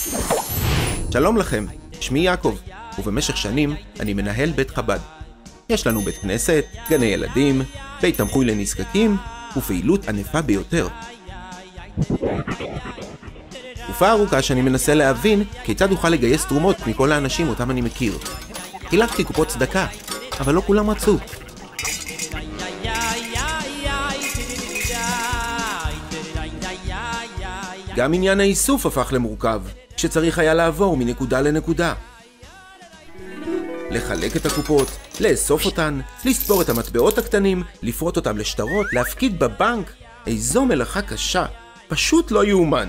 שלום לכם, שמי יעקב, ובמשך שנים אני מנהל בית חב"ד. יש לנו בית כנסת, גני ילדים, בית תמחוי לנזקקים, ופעילות ענפה ביותר. תקופה ארוכה שאני מנסה להבין כיצד אוכל לגייס תרומות מכל האנשים אותם אני מכיר. חילקתי קופות צדקה, אבל לא כולם רצו. גם עניין האיסוף הפך למורכב, שצריך היה לעבור מנקודה לנקודה. לחלק את הקופות, לאסוף אותן, לספור את המטבעות הקטנים, לפרוט אותם לשטרות, להפקיד בבנק. איזו מלאכה קשה, פשוט לא יאומן.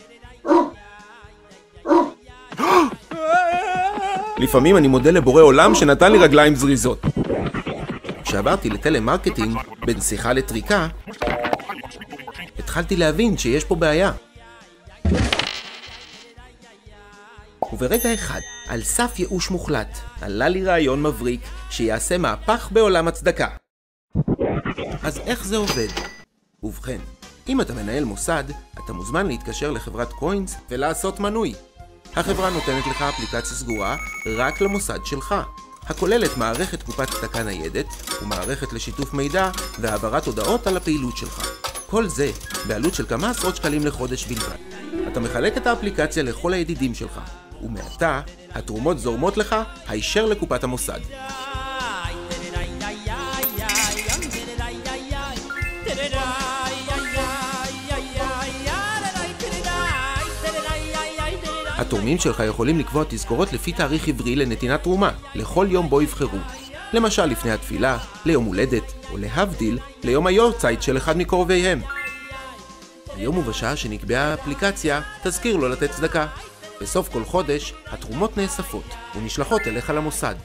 לפעמים אני מודה לבורא עולם שנתן לי רגליים זריזות. כשעברתי לטלמרקטינג בין שיחה לטריקה, התחלתי להבין שיש פה בעיה. וברגע אחד, על סף ייאוש מוחלט, עלה לי רעיון מבריק שיעשה מהפך בעולם הצדקה. אז איך זה עובד? ובכן, אם אתה מנהל מוסד, אתה מוזמן להתקשר לחברת קוינס ולעשות מנוי. החברה נותנת לך אפליקציה סגורה רק למוסד שלך, הכוללת מערכת קופת צדקה ניידת ומערכת לשיתוף מידע והעברת הודעות על הפעילות שלך. כל זה בעלות של כמה עשרות שקלים לחודש בלבד. אתה מחלק את האפליקציה לכל הידידים שלך, ומעתה התרומות זורמות לך הישר לקופת המוסד. התורמים שלך יכולים לקבוע תזכורות לפי תאריך עברי לנתינת תרומה, לכל יום בו יבחרו. למשל לפני התפילה, ליום הולדת, או להבדיל, ליום היורצייט של אחד מקרוביהם. היום ובשעה שנקבעה האפליקציה, תזכיר לו לתת צדקה. בסוף כל חודש, התרומות נאספות ונשלחות אליך למוסד.